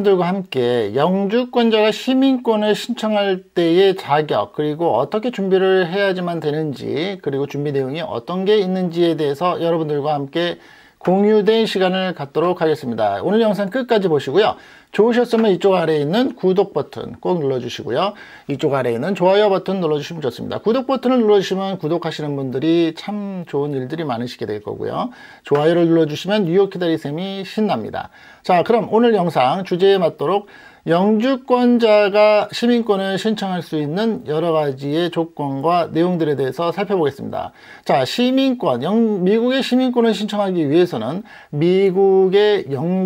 여러분들과 함께 영주권자가 시민권을 신청할 때의 자격, 그리고 어떻게 준비를 해야지만 되는지, 그리고 준비 내용이 어떤 게 있는지에 대해서 여러분들과 함께 공유된 시간을 갖도록 하겠습니다. 오늘 영상 끝까지 보시고요. 좋으셨으면 이쪽 아래에 있는 구독 버튼 꼭 눌러주시고요. 이쪽 아래에 있는 좋아요 버튼 눌러주시면 좋습니다. 구독 버튼을 눌러주시면 구독하시는 분들이 참 좋은 일들이 많으시게 될 거고요. 좋아요를 눌러주시면 뉴욕 기다리셈이 신납니다. 자, 그럼 오늘 영상 주제에 맞도록 영주권자가 시민권을 신청할 수 있는 여러 가지의 조건과 내용들에 대해서 살펴보겠습니다. 자, 시민권, 미국의 시민권을 신청하기 위해서는 미국의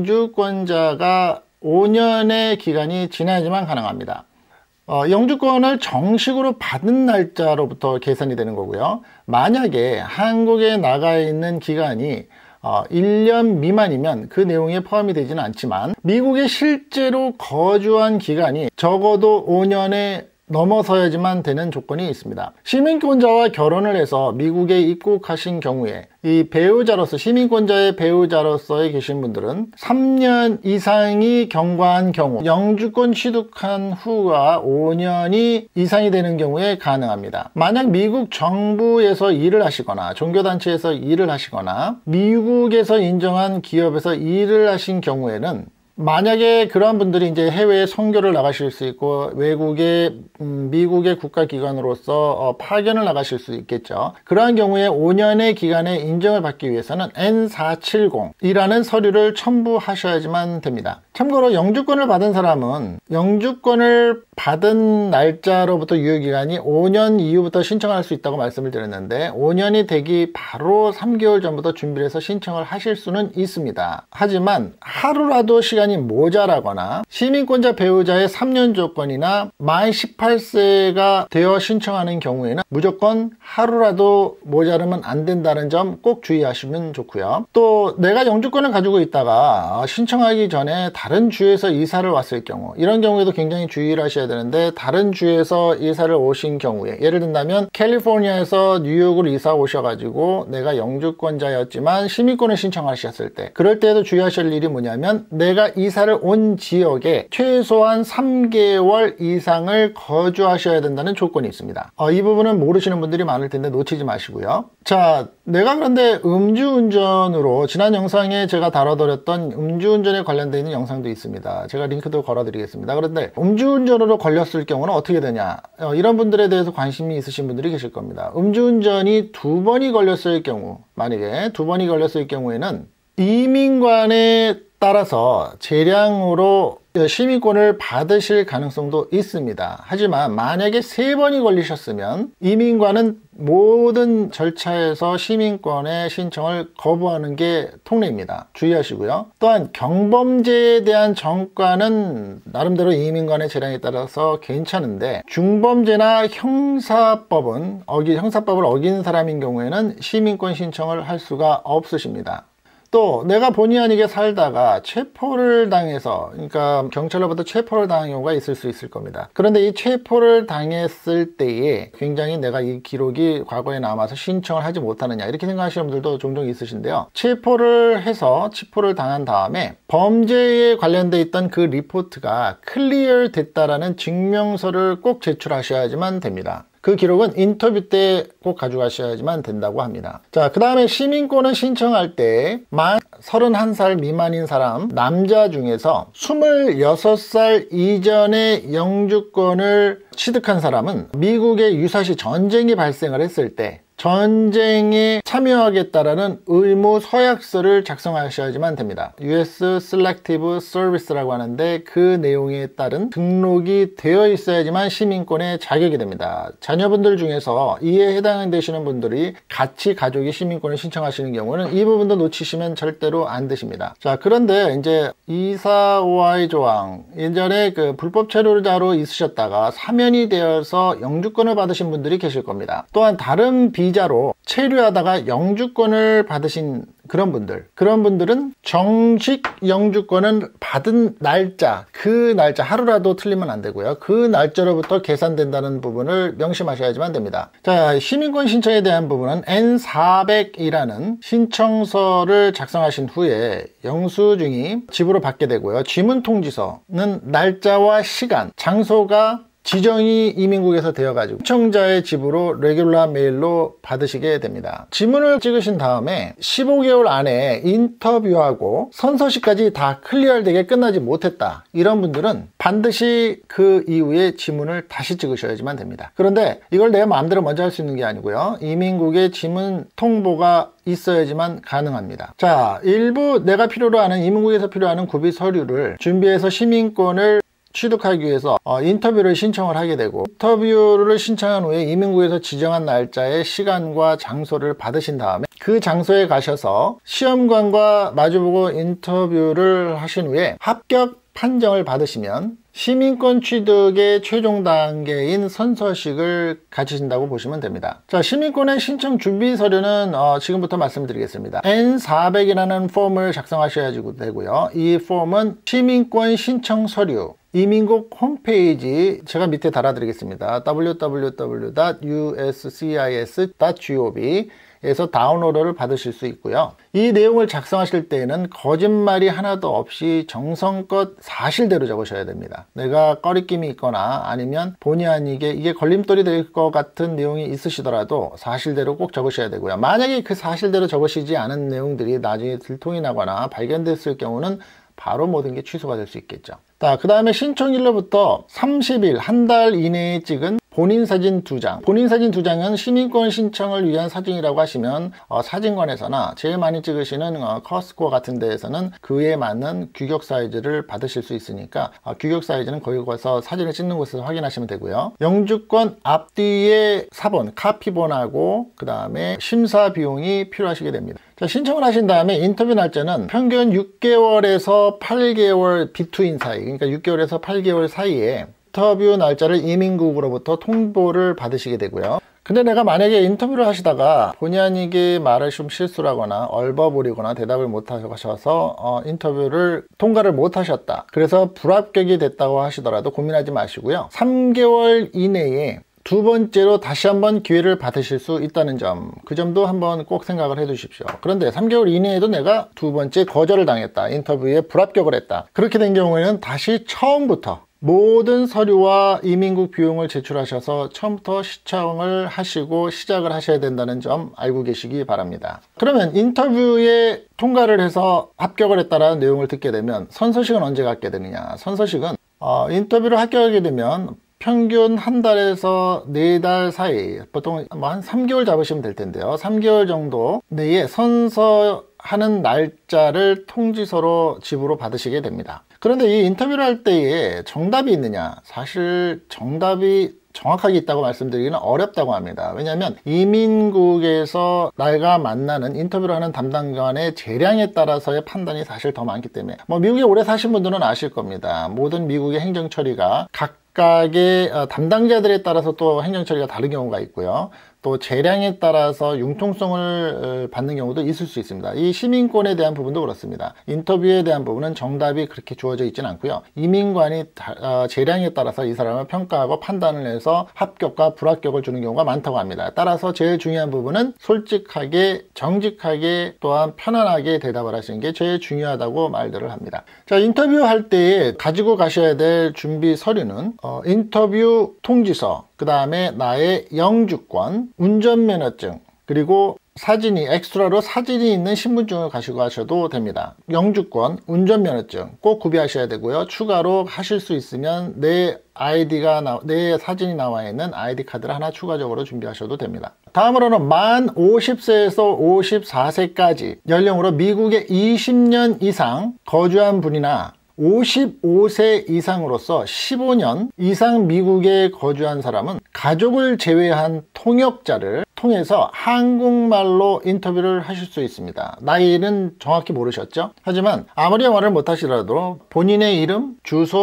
영주권자가 5년의 기간이 지나야지만 가능합니다. 영주권을 정식으로 받은 날짜로부터 계산이 되는 거고요. 만약에 한국에 나가 있는 기간이 1년 미만이면 그 내용에 포함이 되지는 않지만 미국에 실제로 거주한 기간이 적어도 5년에 넘어서야지만 되는 조건이 있습니다. 시민권자와 결혼을 해서 미국에 입국하신 경우에 이 배우자로서, 시민권자의 배우자로서에 계신 분들은 3년 이상이 경과한 경우, 영주권 취득한 후가 5년이 이상이 되는 경우에 가능합니다. 만약 미국 정부에서 일을 하시거나 종교단체에서 일을 하시거나 미국에서 인정한 기업에서 일을 하신 경우에는, 만약에 그러한 분들이 이제 해외에 선교를 나가실 수 있고 외국의 미국의 국가기관으로서 파견을 나가실 수 있겠죠. 그러한 경우에 5년의 기간의 인정을 받기 위해서는 N470이라는 서류를 첨부하셔야지만 됩니다. 참고로 영주권을 받은 사람은 영주권을 받은 날짜로부터 유효기간이 5년 이후부터 신청할 수 있다고 말씀을 드렸는데, 5년이 되기 바로 3개월 전부터 준비를 해서 신청을 하실 수는 있습니다. 하지만 하루라도 시간이 모자라거나 시민권자 배우자의 3년 조건이나 만 18세가 되어 신청하는 경우에는 무조건 하루라도 모자르면 안 된다는 점 꼭 주의하시면 좋고요. 또 내가 영주권을 가지고 있다가 신청하기 전에 다른 주에서 이사를 왔을 경우, 이런 경우에도 굉장히 주의를 하셔야 되는데, 다른 주에서 이사를 오신 경우에, 예를 든다면 캘리포니아에서 뉴욕으로 이사 오셔가지고 내가 영주권자였지만 시민권을 신청하셨을 때, 그럴 때에도 주의하실 일이 뭐냐면, 내가 이사를 온 지역에 최소한 3개월 이상을 거주하셔야 된다는 조건이 있습니다. 이 부분은 모르시는 분들이 많을 텐데 놓치지 마시고요. 자, 내가 그런데 음주운전으로, 지난 영상에 제가 다뤄드렸던 음주운전에 관련되어 있는 영상도 있습니다. 제가 링크도 걸어드리겠습니다. 그런데 음주운전으로 걸렸을 경우는 어떻게 되냐, 이런 분들에 대해서 관심이 있으신 분들이 계실 겁니다. 음주운전이 2번이 걸렸을 경우, 만약에 2번이 걸렸을 경우에는 이민관에 따라서 재량으로 시민권을 받으실 가능성도 있습니다. 하지만 만약에 3번이 걸리셨으면 이민관은 모든 절차에서 시민권의 신청을 거부하는 게 통례입니다. 주의하시고요. 또한 경범죄에 대한 정과는 나름대로 이민관의 재량에 따라서 괜찮은데, 중범죄나 형사법을 어긴 사람인 경우에는 시민권 신청을 할 수가 없으십니다. 또 내가 본의 아니게 살다가 체포를 당해서, 그러니까 경찰로부터 체포를 당한 경우가 있을 수 있을 겁니다. 그런데 이 체포를 당했을 때에 굉장히 내가 이 기록이 과거에 남아서 신청을 하지 못하느냐, 이렇게 생각하시는 분들도 종종 있으신데요. 체포를 당한 다음에 범죄에 관련돼 있던 그 리포트가 클리어 됐다라는 증명서를 꼭 제출하셔야지만 됩니다. 그 기록은 인터뷰 때 꼭 가져가셔야지만 된다고 합니다. 자, 그 다음에 시민권을 신청할 때 만 31살 미만인 사람, 남자 중에서 26살 이전에 영주권을 취득한 사람은 미국에 유사시 전쟁이 발생을 했을 때 전쟁에 참여하겠다라는 의무 서약서를 작성하셔야지만 됩니다. US Selective Service라고 하는데, 그 내용에 따른 등록이 되어 있어야지만 시민권에 자격이 됩니다. 자녀분들 중에서 이에 해당되시는 분들이 같이 가족이 시민권을 신청하시는 경우는 이 부분도 놓치시면 절대로 안 되십니다. 자, 그런데 이제 245I 조항, 예전에 그 불법 체류자로 있으셨다가 사면이 되어서 영주권을 받으신 분들이 계실 겁니다. 또한 다른 비자로 체류하다가 영주권을 받으신 그런 분들은 정식 영주권은 받은 날짜, 그 날짜 하루라도 틀리면 안 되고요. 그 날짜로부터 계산된다는 부분을 명심하셔야지만 됩니다. 자, 시민권 신청에 대한 부분은 N400이라는 신청서를 작성하신 후에 영수증이 집으로 받게 되고요. 지문 통지서는 날짜와 시간, 장소가 지정이 이민국에서 되어가지고 신청자의 집으로 레귤러 메일로 받으시게 됩니다. 지문을 찍으신 다음에 15개월 안에 인터뷰하고 선서시까지 다 클리어되게 끝나지 못했다, 이런 분들은 반드시 그 이후에 지문을 다시 찍으셔야지만 됩니다. 그런데 이걸 내 마음대로 먼저 할 수 있는 게 아니고요, 이민국의 지문 통보가 있어야지만 가능합니다. 자, 일부 내가 필요로 하는, 이민국에서 필요하는 구비 서류를 준비해서 시민권을 취득하기 위해서 인터뷰를 신청을 하게 되고, 인터뷰를 신청한 후에 이민국에서 지정한 날짜에 시간과 장소를 받으신 다음에 그 장소에 가셔서 시험관과 마주보고 인터뷰를 하신 후에 합격 판정을 받으시면 시민권 취득의 최종 단계인 선서식을 가지신다고 보시면 됩니다. 자, 시민권의 신청 준비 서류는 지금부터 말씀드리겠습니다. N400이라는 폼을 작성하셔야 되고요. 이 폼은 시민권 신청 서류, 이민국 홈페이지 제가 밑에 달아드리겠습니다. www.uscis.gov 에서 다운로드를 받으실 수 있고요. 이 내용을 작성하실 때에는 거짓말이 하나도 없이 정성껏 사실대로 적으셔야 됩니다. 내가 꺼리낌이 있거나 아니면 본의 아니게 이게 걸림돌이 될 것 같은 내용이 있으시더라도 사실대로 꼭 적으셔야 되고요. 만약에 그 사실대로 적으시지 않은 내용들이 나중에 들통이 나거나 발견됐을 경우는 바로 모든 게 취소가 될 수 있겠죠. 자, 그 다음에 신청일로부터 30일, 한 달 이내에 찍은 본인 사진 2장. 본인 사진 2장은 시민권 신청을 위한 사진이라고 하시면 사진관에서나 제일 많이 찍으시는 커스코 같은 데에서는 그에 맞는 규격 사이즈를 받으실 수 있으니까 규격 사이즈는 거기 가서 사진을 찍는 곳에서 확인하시면 되고요. 영주권 앞뒤에 사본, 카피본하고 그 다음에 심사 비용이 필요하시게 됩니다. 자, 신청을 하신 다음에 인터뷰 날짜는 평균 6개월에서 8개월 비투인 사이, 그러니까 6개월에서 8개월 사이에 인터뷰 날짜를 이민국으로부터 통보를 받으시게 되고요. 근데 내가 만약에 인터뷰를 하시다가 본의 아니게 말을 좀 실수를 하거나 얼버무리거나 대답을 못 하셔서 인터뷰를 통과를 못 하셨다, 그래서 불합격이 됐다고 하시더라도 고민하지 마시고요. 3개월 이내에 두 번째로 다시 한번 기회를 받으실 수 있다는 점, 그 점도 한번 꼭 생각을 해 두십시오. 그런데 3개월 이내에도 내가 두 번째 거절을 당했다, 인터뷰에 불합격을 했다, 그렇게 된 경우에는 다시 처음부터 모든 서류와 이민국 비용을 제출하셔서 처음부터 시청을 하시고 시작을 하셔야 된다는 점 알고 계시기 바랍니다. 그러면 인터뷰에 통과를 해서 합격을 했다라는 내용을 듣게 되면 선서식은 언제 갖게 되느냐. 선서식은 인터뷰를 합격하게 되면 평균 한 달에서 4달 사이, 보통 한 3개월 잡으시면 될 텐데요. 3개월 정도 내에 선서하는 날짜를 통지서로 집으로 받으시게 됩니다. 그런데 이 인터뷰를 할 때에 정답이 있느냐? 사실 정답이 정확하게 있다고 말씀드리기는 어렵다고 합니다. 왜냐하면 이민국에서 내가 만나는, 인터뷰를 하는 담당관의 재량에 따라서의 판단이 사실 더 많기 때문에, 미국에 오래 사신 분들은 아실 겁니다. 모든 미국의 행정 처리가 각각의 담당자들에 따라서 또 행정 처리가 다른 경우가 있고요. 또 재량에 따라서 융통성을 받는 경우도 있을 수 있습니다. 이 시민권에 대한 부분도 그렇습니다. 인터뷰에 대한 부분은 정답이 그렇게 주어져 있지는 않고요. 이민관이 재량에 따라서 이 사람을 평가하고 판단을 해서 합격과 불합격을 주는 경우가 많다고 합니다. 따라서 제일 중요한 부분은 솔직하게, 정직하게, 또한 편안하게 대답을 하시는 게 제일 중요하다고 말들을 합니다. 자, 인터뷰할 때에 가지고 가셔야 될 준비 서류는 인터뷰 통지서, 그 다음에 나의 영주권, 운전면허증, 그리고 사진이, 엑스트라로 사진이 있는 신분증을 가지고 가셔도 됩니다. 영주권, 운전면허증 꼭 구비하셔야 되고요. 추가로 하실 수 있으면 내 사진이 나와 있는 아이디 카드를 하나 추가적으로 준비하셔도 됩니다. 다음으로는 만 50세에서 54세까지 연령으로 미국에 20년 이상 거주한 분이나 55세 이상으로서 15년 이상 미국에 거주한 사람은 가족을 제외한 통역자를 통해서 한국말로 인터뷰를 하실 수 있습니다. 나이는 정확히 모르셨죠? 하지만 아무리 영어를 못하시더라도 본인의 이름, 주소,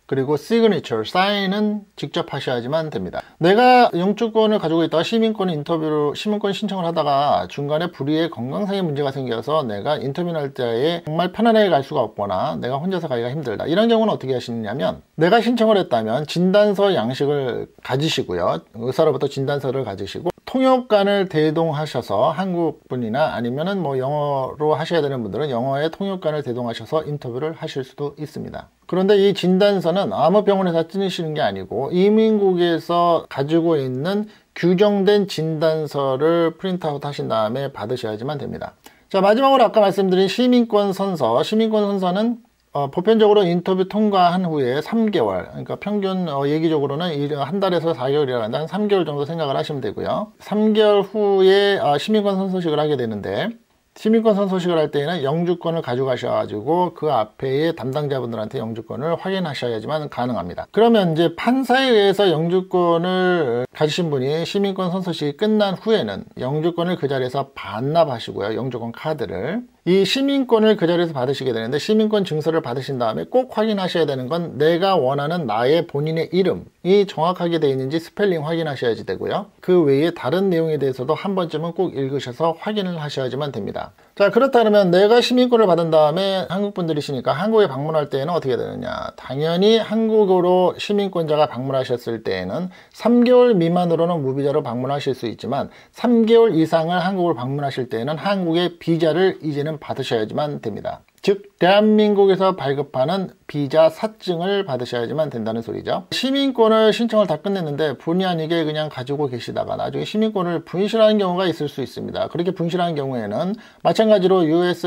그리고 signature, 사인은 직접 하셔야지만 됩니다. 내가 영주권을 가지고 있다가 시민권 신청을 하다가 중간에 불의의 건강상의 문제가 생겨서 내가 인터뷰를 할 때에 정말 편안하게 갈 수가 없거나 내가 혼자서 가기가 힘들다. 이런 경우는 어떻게 하시느냐면, 내가 신청을 했다면 진단서 양식을 가지시고요. 의사로부터 진단서를 가지시고 통역관을 대동하셔서, 한국분이나 아니면은 뭐 영어로 하셔야 되는 분들은 영어의 통역관을 대동하셔서 인터뷰를 하실 수도 있습니다. 그런데 이 진단서는 아무 병원에서 찍으시는 게 아니고 이민국에서 가지고 있는 규정된 진단서를 프린트아웃 하신 다음에 받으셔야지만 됩니다. 자, 마지막으로 아까 말씀드린 시민권 선서는 보편적으로 인터뷰 통과한 후에 3개월, 그러니까 평균 예기적으로는 한 달에서 4개월이라는데 한 3개월 정도 생각을 하시면 되고요. 3개월 후에 시민권 선서식을 하게 되는데, 시민권 선서식을 할 때에는 영주권을 가져가셔가지고 그 앞에 담당자분들한테 영주권을 확인하셔야지만 가능합니다. 그러면 이제 판사에 의해서 영주권을 가지신 분이 시민권 선서식이 끝난 후에는 영주권을 그 자리에서 반납하시고요. 영주권 카드를. 이 시민권을 그 자리에서 받으시게 되는데, 시민권 증서를 받으신 다음에 꼭 확인하셔야 되는 건 내가 원하는 나의 본인의 이름이 정확하게 되어 있는지 스펠링 확인하셔야지 되고요. 그 외에 다른 내용에 대해서도 한 번쯤은 꼭 읽으셔서 확인을 하셔야지만 됩니다. 자, 그렇다 그러면 내가 시민권을 받은 다음에 한국분들이시니까 한국에 방문할 때에는 어떻게 되느냐. 당연히 한국으로 시민권자가 방문하셨을 때에는 3개월 미만으로는 무비자로 방문하실 수 있지만 3개월 이상을 한국을 방문하실 때에는 한국의 비자를 이제는 받으셔야지만 됩니다. 즉 대한민국에서 발급하는 비자 사증을 받으셔야지만 된다는 소리죠. 시민권을 신청을 다 끝냈는데 본의 아니게 그냥 가지고 계시다가 나중에 시민권을 분실하는 경우가 있을 수 있습니다. 그렇게 분실하는 경우에는 마찬가지로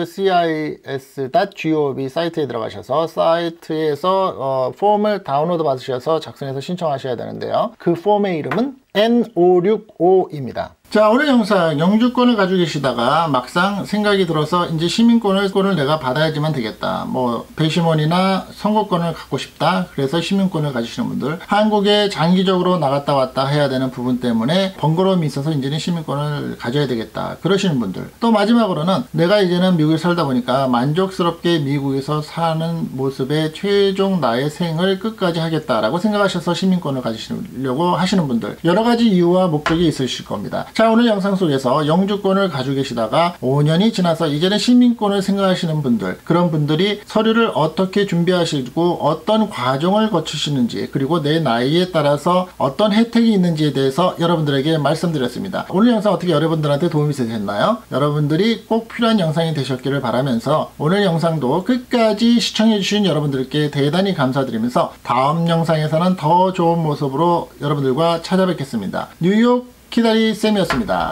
uscis.gov 사이트에 들어가셔서 사이트에서 폼을 다운로드 받으셔서 작성해서 신청하셔야 되는데요. 그 폼의 이름은 N565입니다. 자, 오늘 영상 영주권을 가지고 계시다가 막상 생각이 들어서 이제 시민권을 내가 받아야지만 되겠다. 뭐 배심원이나 선거권을 갖고 싶다. 그래서 시민권을 가지시는 분들, 한국에 장기적으로 나갔다 왔다 해야 되는 부분 때문에 번거로움이 있어서 이제는 시민권을 가져야 되겠다. 그러시는 분들. 또 마지막으로는 내가 이제는 미국에 살다 보니까 만족스럽게 미국에서 사는 모습에 최종 나의 생을 끝까지 하겠다라고 생각하셔서 시민권을 가지시려고 하시는 분들, 여러 가지 이유와 목적이 있으실 겁니다. 자, 오늘 영상 속에서 영주권을 가지고 계시다가 5년이 지나서 이제는 시민권을 생각하시는 분들, 그런 분들이 서류를 어떻게 준비하시고 어떤 과정을 거치시는지, 그리고 내 나이에 따라서 어떤 혜택이 있는지에 대해서 여러분들에게 말씀드렸습니다. 오늘 영상 어떻게 여러분들한테 도움이 되셨나요? 여러분들이 꼭 필요한 영상이 되셨기를 바라면서 오늘 영상도 끝까지 시청해주신 여러분들께 대단히 감사드리면서 다음 영상에서는 더 좋은 모습으로 여러분들과 찾아뵙겠습니다. 뉴욕 키다리 쌤이었습니다.